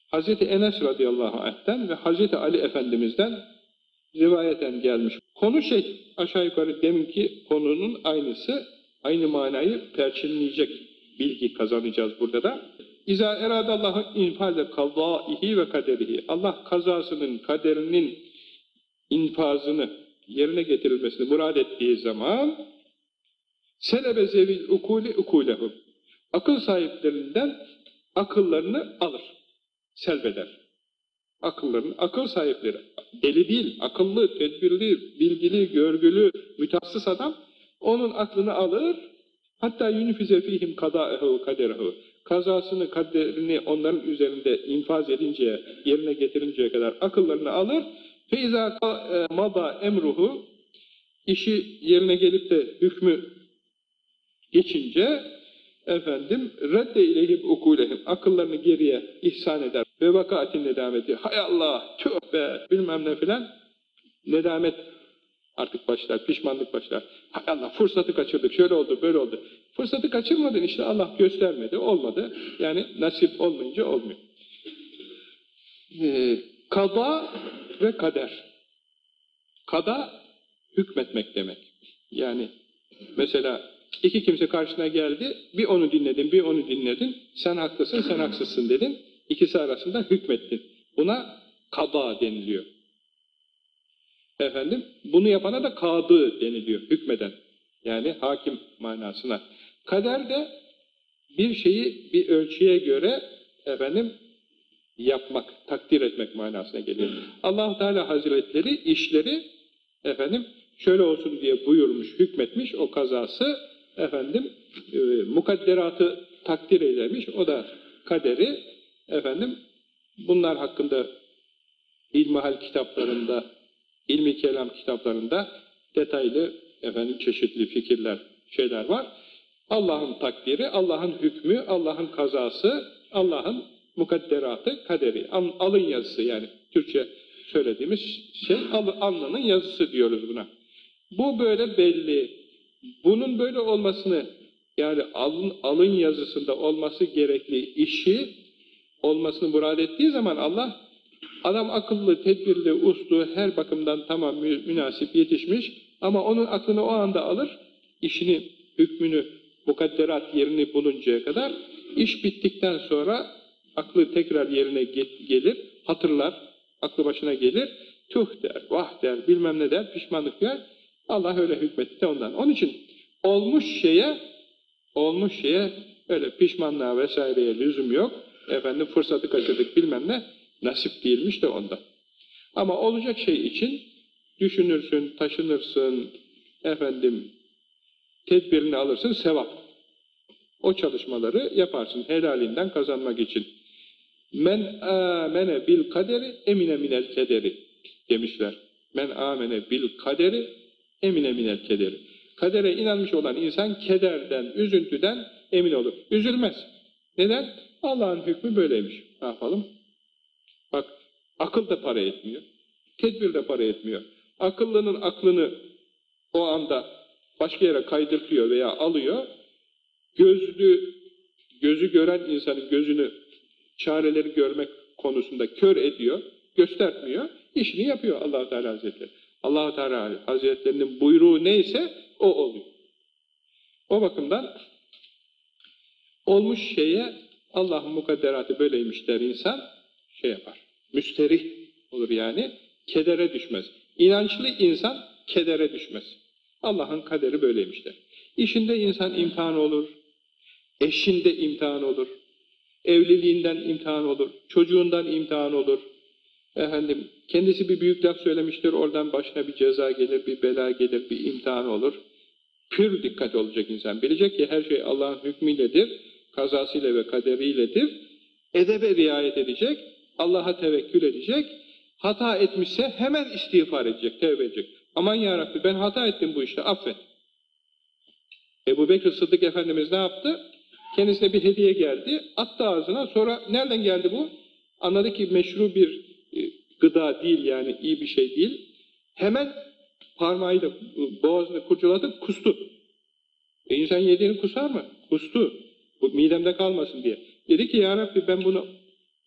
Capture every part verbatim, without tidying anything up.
Hazreti Enes radıyallahu anh'ten ve Hazreti Ali Efendimiz'den rivayeten gelmiş. Konu şey, aşağı yukarı deminki konunun aynısı, aynı manayı perçinleyecek bilgi kazanacağız burada da. İzâ eradallahu infâze kazâihi ve kaderihi. Allah kazasının, kaderinin infazını, yerine getirilmesini murad ettiği zaman selebe zevil ukûli ukûlehum. Akıl sahiplerinden akıllarını alır, selbeder. Akıllarını, akıl sahipleri, deli değil, akıllı, tedbirli, bilgili, görgülü, mütehassıs adam, onun aklını alır, hatta yunfize fihim kadâehu kaderehu. Kazasını, kaderini onların üzerinde infaz edinceye, yerine getirinceye kadar akıllarını alır. Feyza mada emruhu, işi yerine gelip de hükmü geçince efendim redde ileyhim ukulehim, akıllarını geriye ihsan eder ve vakaatin nedameti, hay Allah, tüh be, bilmem ne filan, nedamet artık başlar, pişmanlık başlar. Hay Allah, fırsatı kaçırdık, şöyle oldu, böyle oldu. Fırsatı kaçırmadın işte, Allah göstermedi, olmadı. Yani nasip olmayınca olmuyor. Ee, kada ve kader. Kada, hükmetmek demek. Yani mesela iki kimse karşına geldi, bir onu dinledin, bir onu dinledin, sen haklısın, sen haksızsın dedin, ikisi arasında hükmettin. Buna kada deniliyor. Efendim, bunu yapana da kadı deniliyor, hükmeden. Yani hakim manasına. Kader de bir şeyi bir ölçüye göre efendim yapmak, takdir etmek manasına geliyor. Allah-u Teala Hazretleri işleri efendim şöyle olsun diye buyurmuş, hükmetmiş, o kazası efendim e, mukadderatı takdir eylemiş, o da kaderi efendim bunlar hakkında ilmihal kitaplarında, ilmi kelam kitaplarında detaylı efendim çeşitli fikirler, şeyler var. Allah'ın takdiri, Allah'ın hükmü, Allah'ın kazası, Allah'ın mukadderatı, kaderi. Alın yazısı yani Türkçe söylediğimiz şey, alnının yazısı diyoruz buna. Bu böyle belli. Bunun böyle olmasını, yani alın, alın yazısında olması gerekli işi olmasını murad ettiği zaman Allah, adam akıllı, tedbirli, uslu, her bakımdan tamam münasip yetişmiş ama onun aklını o anda alır, işini, hükmünü, mukadderat yerini buluncaya kadar, iş bittikten sonra aklı tekrar yerine gelir, hatırlar, aklı başına gelir, tuh der, vah der, bilmem ne der, pişmanlık der. Allah öyle hükmetti de ondan. Onun için olmuş şeye, olmuş şeye öyle pişmanlığa vesaireye lüzum yok. Efendim fırsatı kaçırdık bilmem ne, nasip değilmiş de ondan. Ama olacak şey için düşünürsün, taşınırsın, efendim tedbirini alırsın, sevap. O çalışmaları yaparsın helalinden kazanmak için. Men amene bil kaderi emine minel kederi demişler. Men amene bil kaderi emine minel kederi. Kadere inanmış olan insan kederden, üzüntüden emin olur. Üzülmez. Neden? Allah'ın hükmü böyleymiş. Ne yapalım? Bak, akıl da para etmiyor. Tedbir de para etmiyor. Akıllının aklını o anda başka yere kaydırtıyor veya alıyor. Gözlü, gözü gören insanın gözünü çareleri görmek konusunda kör ediyor, göstermiyor, işini yapıyor Allah-u Teala Hazretleri. Allah-u Teala Hazretlerinin buyruğu neyse o oluyor. O bakımdan olmuş şeye Allah'ın mukadderatı böyleymiş der insan, şey yapar, müsterih olur yani, kedere düşmez. İnançlı insan kedere düşmez. Allah'ın kaderi böyleymiş der. İşinde insan imtihan olur, eşinde imtihan olur, evliliğinden imtihan olur, çocuğundan imtihan olur. Efendim, kendisi bir büyük laf söylemiştir, oradan başına bir ceza gelir, bir bela gelir, bir imtihan olur. Pür dikkat olacak insan. Bilecek ki her şey Allah'ın hükmüyledir, kazasıyla ve kaderiyledir. Edebe riayet edecek, Allah'a tevekkül edecek. Hata etmişse hemen istiğfar edecek, tevbe edecek. Aman yarabbi ben hata ettim bu işte, affet. Ebu Bekir Sıddık Efendimiz ne yaptı? Kendisine bir hediye geldi, attı ağzına, sonra nereden geldi bu? Anladı ki meşru bir gıda değil yani, iyi bir şey değil. Hemen parmağıyla boğazını kurcaladı, kustu. E insan yediğini kusar mı? Kustu. Bu midemde kalmasın diye. Dedi ki ya Rabbi ben bunu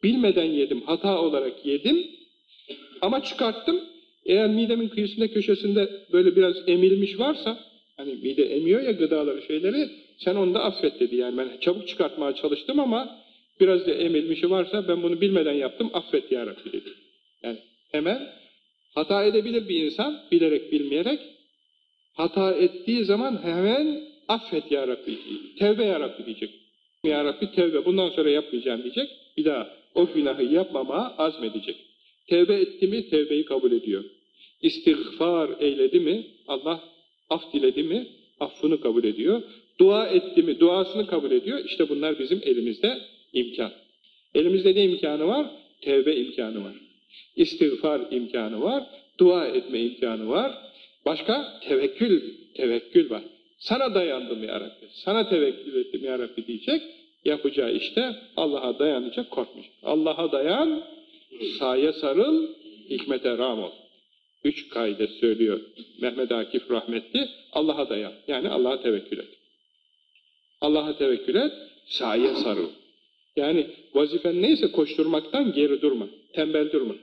Bilmeden yedim, hata olarak yedim ama çıkarttım. Eğer midemin kıyısında köşesinde böyle biraz emilmiş varsa, hani mide emiyor ya gıdaları şeyleri, sen onu da affet dedi. Yani ben çabuk çıkartmaya çalıştım ama biraz da emilmişi varsa ben bunu bilmeden yaptım, affet ya Rabbi dedi. Yani hemen hata edebilir bir insan, bilerek bilmeyerek. Hata ettiği zaman hemen affet ya Rabbi diyecek. Tevbe ya Rabbi diyecek. Ya Rabbi tevbe, bundan sonra yapmayacağım diyecek. Bir daha o günahı yapmamaya azmedecek. Tevbe etti mi tevbeyi kabul ediyor. İstiğfar eyledi mi Allah af diledi mi affını kabul ediyor. Dua etti mi duasını kabul ediyor. İşte bunlar bizim elimizde imkan. Elimizde ne imkanı var? Tevbe imkanı var. İstiğfar imkanı var. Dua etme imkanı var. Başka? Tevekkül, tevekkül var. Sana dayandım ya Rabbi, sana tevekkül ettim ya Rabbi diyecek. Yapacağı işte Allah'a dayanacak, korkmayacak. Allah'a dayan, saye sarıl, hikmete rağm ol. Üç kaide söylüyor Mehmet Akif rahmetli. Allah'a dayan, yani Allah'a tevekkül et. Allah'a tevekkül et, saye sarıl. Yani vazifen neyse koşturmaktan geri durma, tembel durma.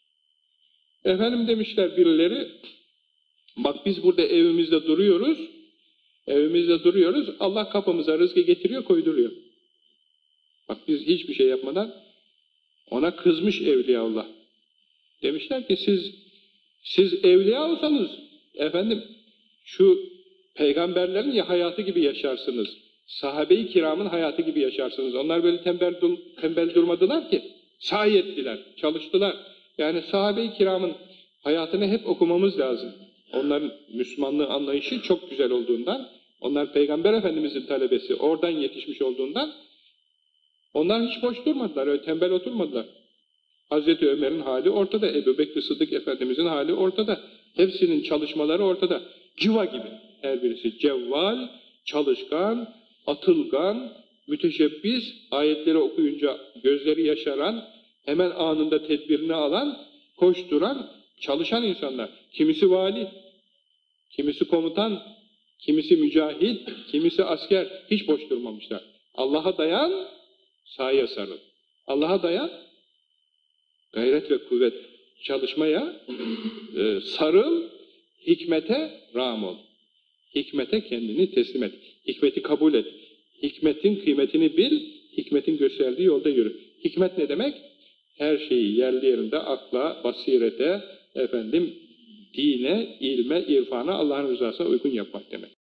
Efendim demişler birileri, bak biz burada evimizde duruyoruz, evimizde duruyoruz, Allah kapımıza rızkı getiriyor, koyduruyor. Bak biz hiçbir şey yapmadan ona kızmış Evliyaullah. Demişler ki siz siz evliya olsanız efendim şu peygamberlerin ya hayatı gibi yaşarsınız. Sahabe-i kiramın hayatı gibi yaşarsınız. Onlar böyle tembel, tembel durmadılar ki. Sahi ettiler, çalıştılar. Yani sahabe-i kiramın hayatını hep okumamız lazım. Onların Müslümanlığı anlayışı çok güzel olduğundan, onlar Peygamber Efendimizin talebesi, oradan yetişmiş olduğundan, onlar hiç boş durmadılar, öyle tembel oturmadılar. Hazreti Ömer'in hali ortada, Ebu Bekir Sıddık Efendimizin hali ortada. Hepsinin çalışmaları ortada. Civa gibi her birisi. Cevval, çalışkan, atılgan, müteşebbis, ayetleri okuyunca gözleri yaşaran, hemen anında tedbirini alan, koşturan, çalışan insanlar. Kimisi vali, kimisi komutan, kimisi mücahit, kimisi asker. Hiç boş durmamışlar. Allah'a dayan, saye sarıl. Allah'a dayan, gayret ve kuvvet çalışmaya e, sarıl, hikmete rağm ol. Hikmete kendini teslim et. Hikmeti kabul et. Hikmetin kıymetini bil, hikmetin gösterdiği yolda yürü. Hikmet ne demek? Her şeyi yerli yerinde akla, basirete, efendim, dine, ilme, irfana, Allah'ın rızasına uygun yapmak demek.